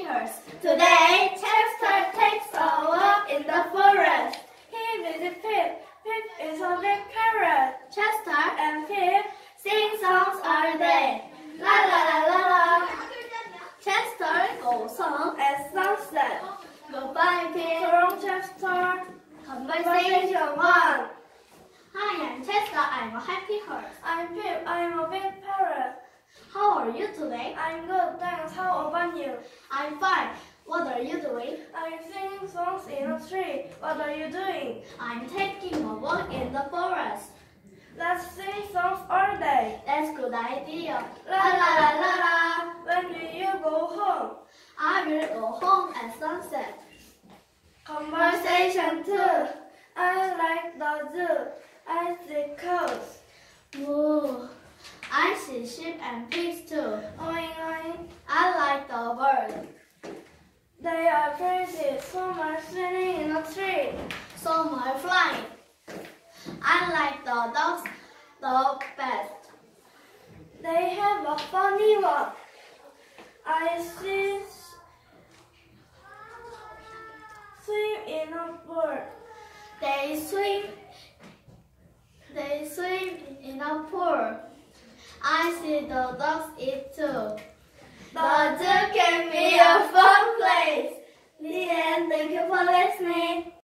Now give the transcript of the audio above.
Horse. Today, Chester takes a walk in the forest. He visits Pip. Pip is a big parrot. Chester And Pip sing songs all day. La la la la la. Chester goes home at sunset. Goodbye, Pip. From Chester. Conversation 1. Hi, I'm Chester. I'm a happy horse. I'm Pip. I'm a big parrot. How are you today? I'm good, thanks. How about you? I'm fine. What are you doing? I'm singing songs in a tree. What are you doing? I'm taking a walk in the forest. Let's sing songs all day. That's a good idea. La la la la la. When will you go home? I will go home at sunset. Conversation 2. I like the zoo. I see cows. Whoa. I see sheep and pigs too. Oing oing. I like the birds. They are pretty. Some are sitting in a tree. Some are flying. I like the dogs the best. They have a funny walk. I see swim in a pool. They swim in a pool. I see the dogs eat too. The zoo can be a fun place. The end. Thank you for listening.